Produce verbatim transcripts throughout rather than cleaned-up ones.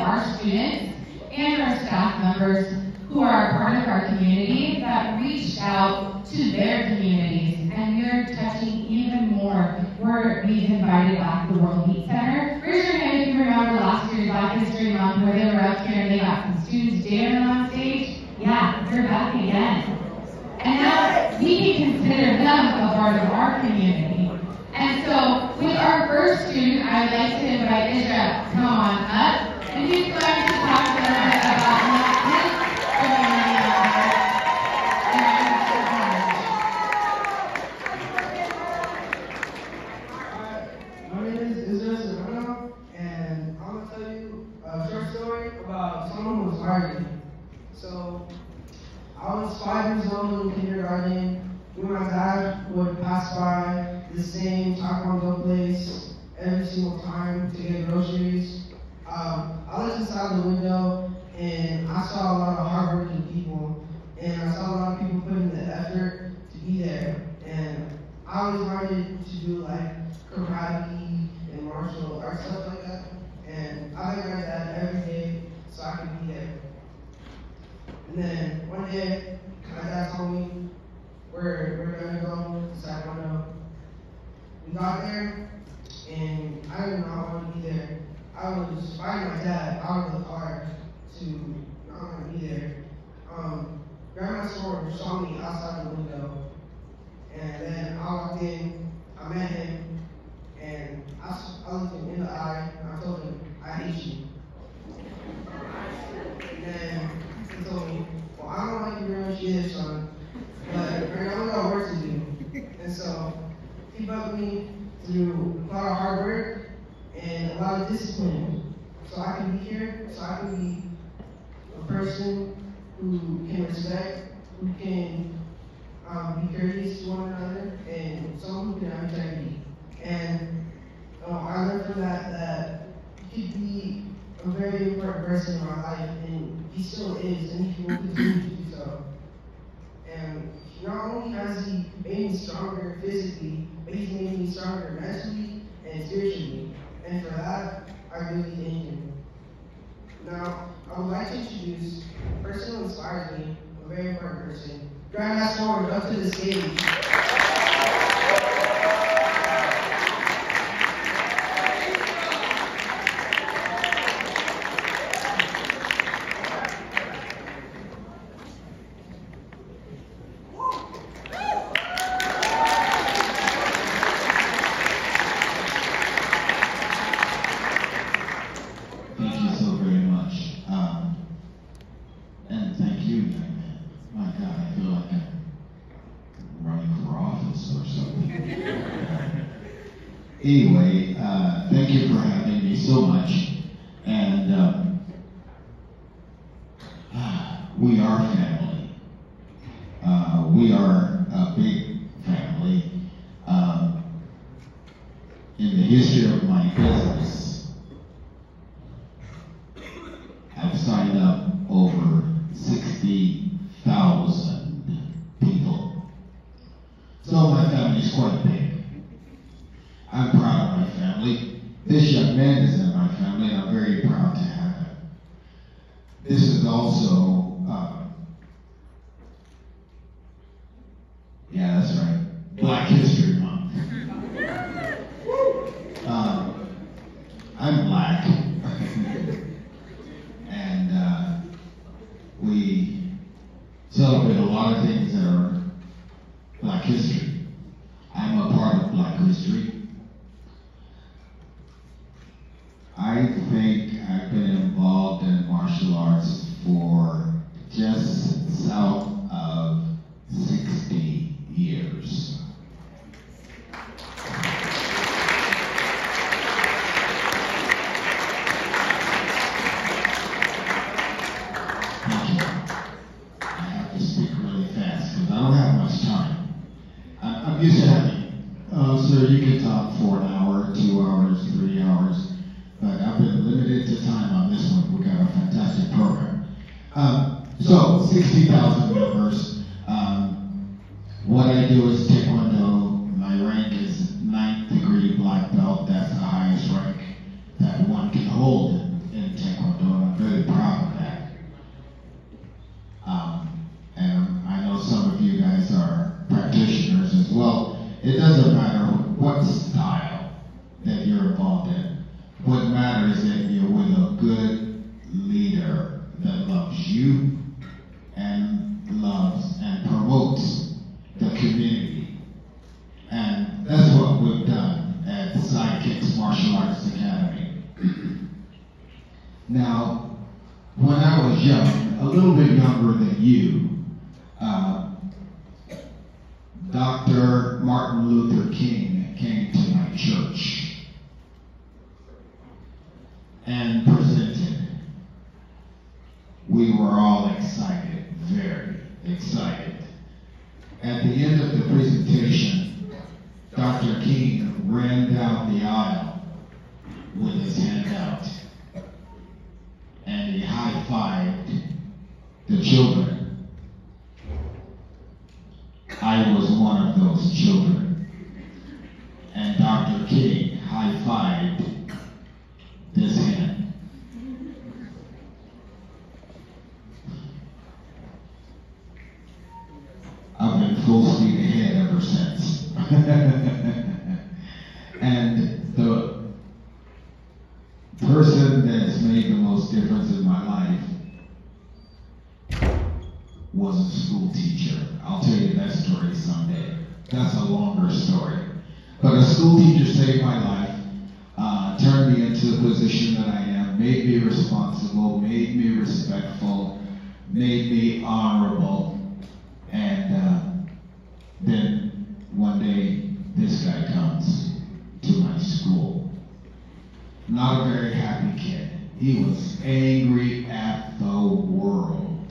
our students and our staff members who are a part of our community that reached out to their communities, and we're touching even more. We're, we've invited back the World Meat Center. Raise your hand if you remember last year's Black History Month where they were up here and they got some students dancing on stage. Yeah, they're back again. And now we can consider them a part of our community. And so with our first student, I would like to invite Israel to come on up, and he's going to talk a little bit about his community members. My name is Israel, and I'm going to tell you a short story about someone who inspired me. So, I was five years old in kindergarten when my dad would pass by the same Taekwondo place every single time to get groceries. Um, I looked inside the window and I saw a lot of hardworking people, and I saw a lot of people putting the effort to be there. And I always wanted to do like karate and martial arts, stuff like that. And I begged my dad every day so I could be there. And then one day, my dad told me we're, we're gonna go to Taekwondo. We got there, and I did not want to be there. I was fighting my dad out of the car to not want to be there. Um, Grandmaster Orange saw me outside the window, and then I walked in, I met him, and I, I looked him in the eye, and I told him, I hate you. And then he told me, well, I don't like you very much either, son, but right now we got work to do. And so he put me through a lot of hard work and a lot of discipline, so I can be here, so I can be a person who can respect, who can um, be courteous to one another, and someone who can have integrity. And uh, I learned from that that you could be a very important person in my life, and he still is, and he will continue to do so. And not only has he made me stronger physically, but he's made me stronger mentally and spiritually. And for that, I really thank him. Now, I would like to introduce a person who inspires me, a very important person. Grandmaster Orange, up to the stage. Anyway, uh, thank you for having me so much, and um, we are family. Uh, we are a big family. Um, in the history of my business, I've signed up over sixty thousand people. So my family's quite big. I'm proud of my family. This young man is in my family, and I'm very proud to have him. This is also, uh, yeah, that's right, Black History Month. um, I'm black, and uh, we celebrate a lot of things that are Black history. I'm a part of Black history. I think I've been involved in martial arts for just south of sixty years. Thank you. I have to speak really fast because I don't have much time. I'm, I'm used to having, uh, sir, you can talk for an hour, two hours, three hours. But I've been limited to time on this one. We've got a fantastic program. Um, so, sixty thousand members. Um, what I do is Taekwondo. My rank is ninth degree black belt. That's the highest rank that one can hold in Taekwondo. Now, when I was young, a little bit younger than you, uh, Doctor Martin Luther King came to my church and presented. We were all excited, very excited. At the end of the presentation, Doctor King ran down the aisle with his hand out, and he high-fived the children. I was one of those children, and Doctor King high-fived this hand. I've been full speed ahead ever since. And the person that has made the most difference in my life was a school teacher. I'll tell you that story someday. That's a longer story. But a school teacher saved my life, uh, turned me into the position that I am, made me responsible, made me respectful, made me honorable. And uh, then one day, this guy comes to my school. Not a very happy kid. He was angry at the world.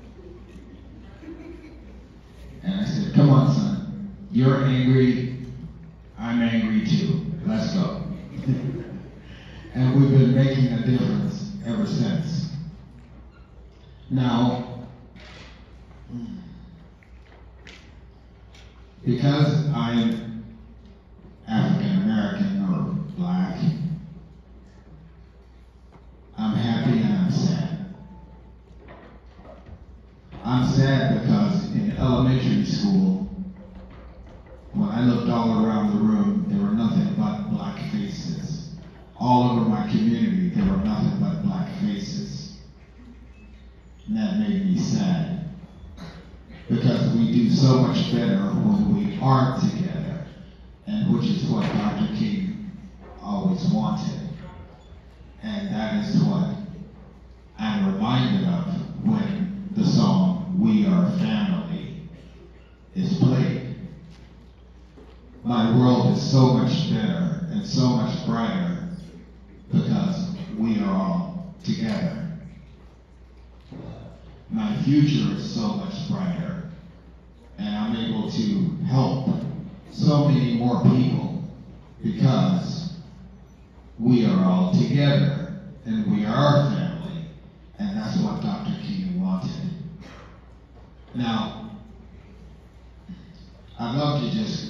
And I said, come on, son. You're angry. I'm angry too. Let's go. And we've been making a difference ever since. Now, because I'm African American or black, I'm happy and I'm sad. I'm sad because in elementary school, when I looked all around the room, there were nothing but black faces. All over my community, there were nothing but black faces. And that made me sad. Because we do so much better when we aren't together, and which is what Doctor King always wanted. And that is what I'm reminded of when the song "We Are Family" is played. My world is so much better and so much brighter because we are all together. My future is so much brighter, and I'm able to help so many more people because we are all together and we are a family, and that's what Doctor King wanted. Now, I'd love to just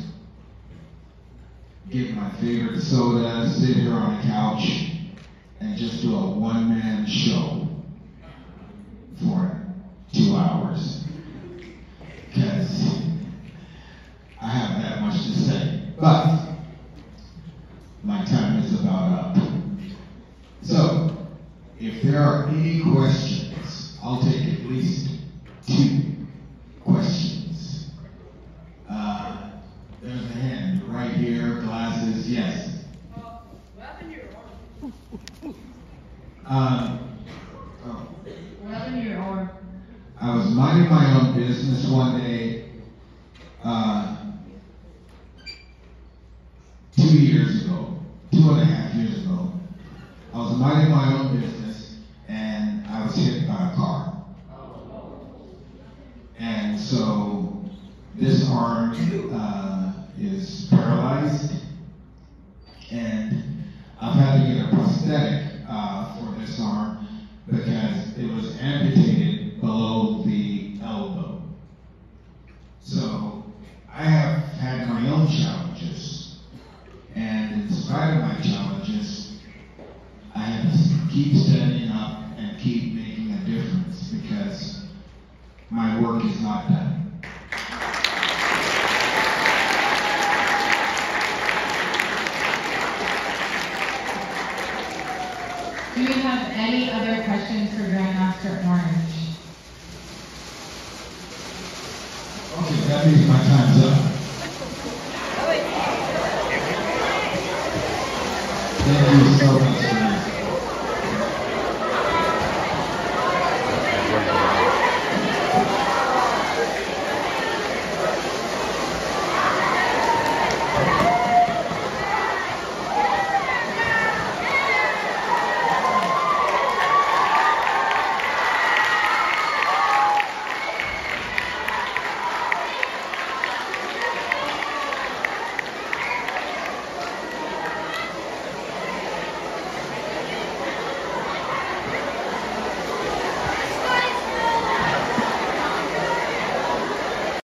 get my favorite soda, sit here on a couch, and just do a one-man show for two hours. Because I have that much to say. But my time is about up. So, if there are any questions, I'll take at least two questions. Uh, there's a hand right here, glasses, yes. Um, oh. I was minding my own business one day, uh, two years ago, two and a half years ago. I was minding my own business and I was hit by a car. And so this arm uh, is paralyzed, and I've had to get a prosthetic uh, for this arm because it was amputated below the elbow. So I have had my own challenges, and in spite of my challenges, I have to keep standing up and keep making a difference because my work is not done. Do we have any other questions for Grandmaster Orange? Okay, that means my time's up.